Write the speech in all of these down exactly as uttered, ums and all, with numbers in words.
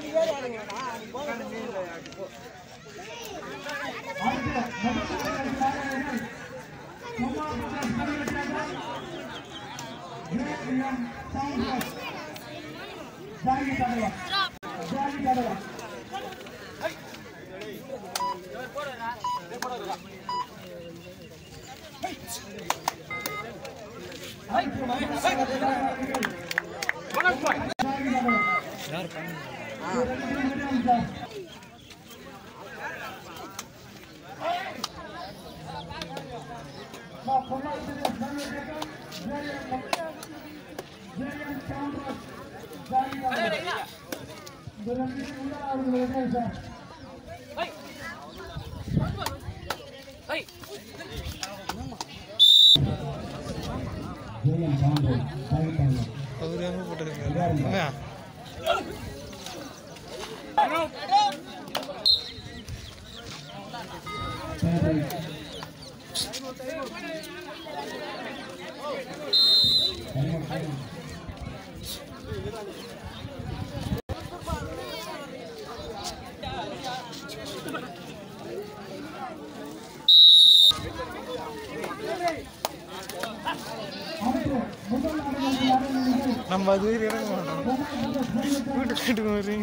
நம்ம அது இறங்க மாட்டோம் வீட்டு கேட்டுக்கு வரீங்க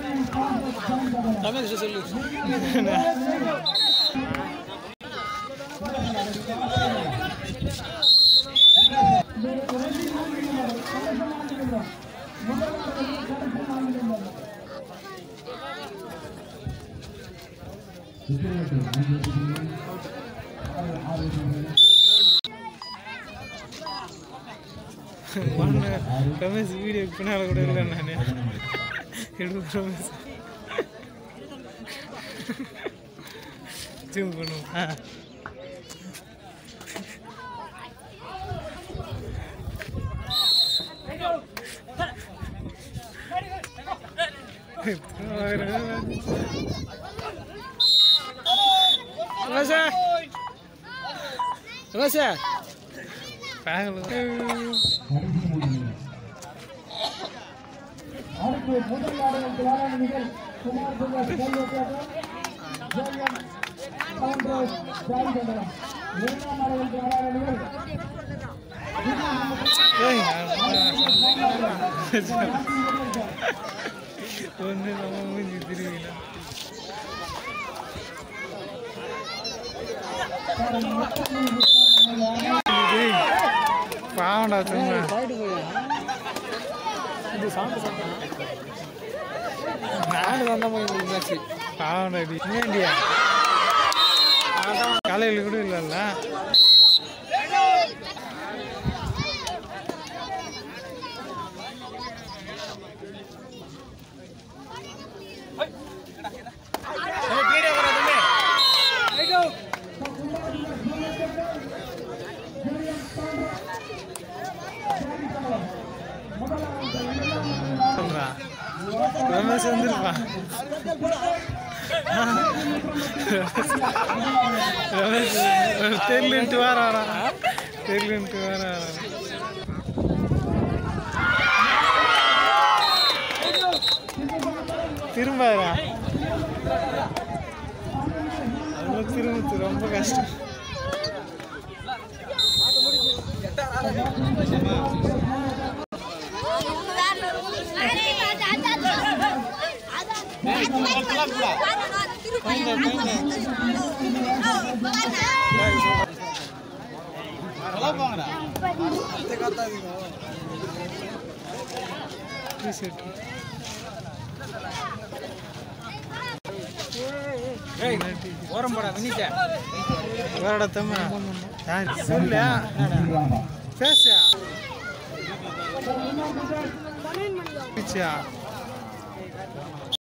சொல்லு ரமேஷ் வீடியோ பின்னால கூட இல்லை நான் எடுக்க ரமேஷ் ஜூம் பண்ணுவோம் ஆ ரமேஷா ரமேஷா அடுத்து முதல் ஆடுகளுக்கு விளையாடுங்கள் குமார் புகழ் இரண்டாம் ஆடுகளுக்கு விளையாடுங்கள் ஒன்று நம்ம மூஞ்சி திருவிழா பாவண்டா சும்மா நாடு வந்த மாதிரி பாவண்டா ஏண்டியா காலையில் கூட இல்லைல்ல ரமேஷ் வந்துருப்பான் ரமேஷ் தெரியலன்ட்டு வர வரா தெரியலன்ட்டு வர திரும்பாரா அது திரும்ப ரொம்ப கஷ்டம் ஓரம் போடா வினிட்ட வேறடா தம்மா யார் சொல்ல பேச பிச்சா